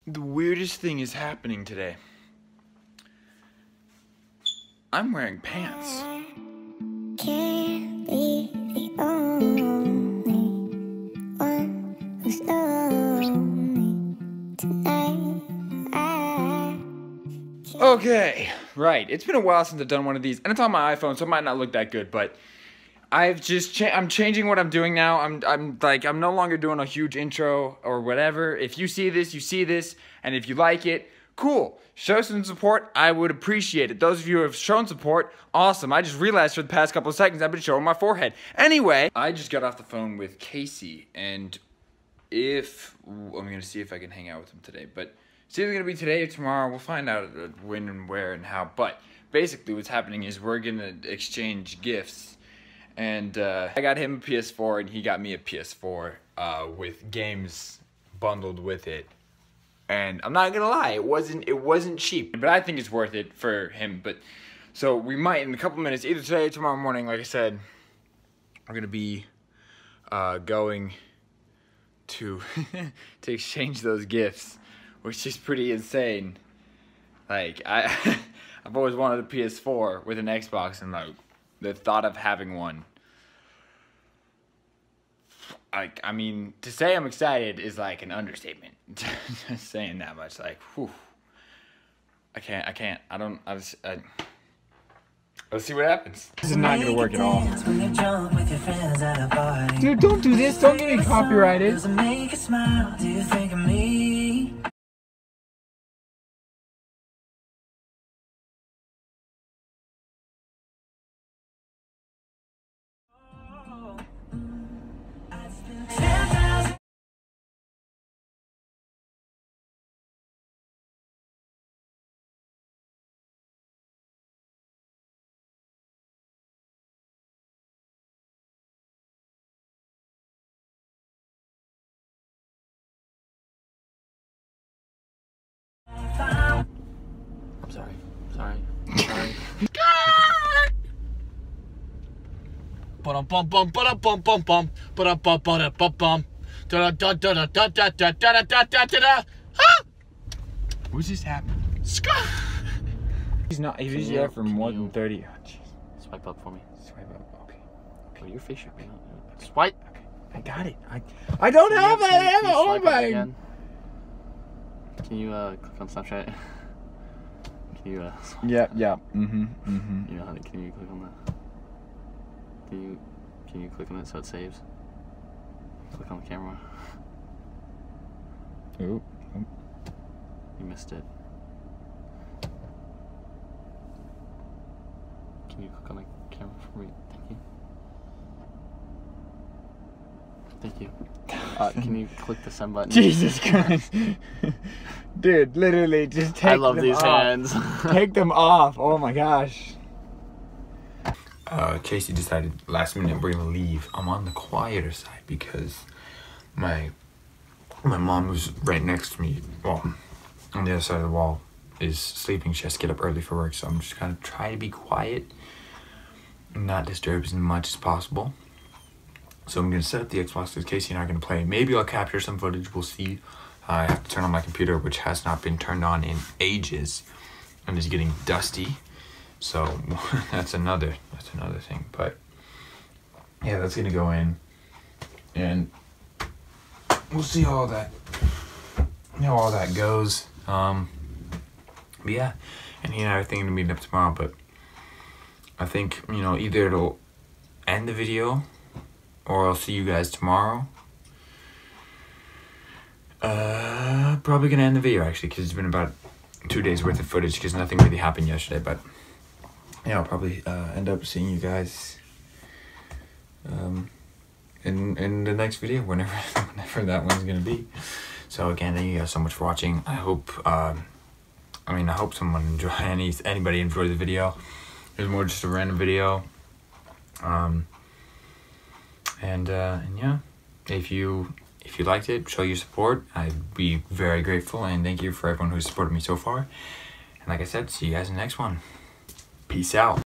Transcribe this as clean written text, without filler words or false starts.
The weirdest thing is happening today. I'm wearing pants. Can't be the only one who's lonely tonight. Okay, right. It's been a while since I've done one of these, and it's on my iPhone, so it might not look that good, but I'm changing what I'm doing now. I'm no longer doing a huge intro or whatever. If you see this, you see this, and if you like it, cool. Show some support. I would appreciate it. Those of you who have shown support, awesome. I just realized for the past couple of seconds I've been showing my forehead. Anyway, I just got off the phone with Casey, and I'm gonna see if I can hang out with him today, but it's either gonna be today or tomorrow. We'll find out when and where and how. But basically, what's happening is we're gonna exchange gifts. And I got him a PS4 and he got me a PS4 with games bundled with it. And I'm not gonna lie, it wasn't cheap, but I think it's worth it for him. But so we might in a couple minutes, either today or tomorrow morning, like I said, we're gonna be going to to exchange those gifts, which is pretty insane. Like I've always wanted a PS4 with an Xbox, and like the thought of having one, I mean, to say I'm excited is like an understatement. Just saying that much, like, whew. Let's see what happens. This is not gonna work at all. Dude, don't do this. Don't get me copyrighted. Sorry. What's just happening? He's there for more than 30. Oh, jeez. Swipe up for me. Swipe up. Okay. Oh, your face should be on. Swipe. Okay. I got it. I don't have it. I have it. Oh my. Can you click on Snapchat? Can you Yeah. You know how to, can you click on that? Can you click on it so it saves? Click on the camera. Ooh. You missed it. Can you click on the camera for me? Thank you. Can you click the send button? Jesus Christ. Dude, literally just take them off. I love these hands. Take them off. Oh my gosh. Casey decided last minute we're gonna leave. I'm on the quieter side because my mom, who's right next to me, well, on the other side of the wall, is sleeping. She has to get up early for work, so I'm just gonna try to be quiet and not disturb as much as possible. So I'm gonna set up the Xbox because Casey and I are gonna play. Maybe I'll capture some footage, we'll see. I have to turn on my computer, which has not been turned on in ages and is getting dusty. So that's another thing. But yeah, that's gonna go in and we'll see how all that goes. But yeah, and he and I are thinking of meeting up tomorrow, but I think, either it'll end the video or I'll see you guys tomorrow. Probably gonna end the video actually, because it's been about 2 days worth of footage because nothing really happened yesterday. But yeah, I'll probably end up seeing you guys in the next video, whenever that one's gonna be. So again, thank you guys so much for watching. I hope someone anybody enjoyed the video. It was more just a random video. And yeah, if you liked it, show your support. I'd be very grateful, and thank you for everyone who's supported me so far. And like I said, see you guys in the next one. Peace out.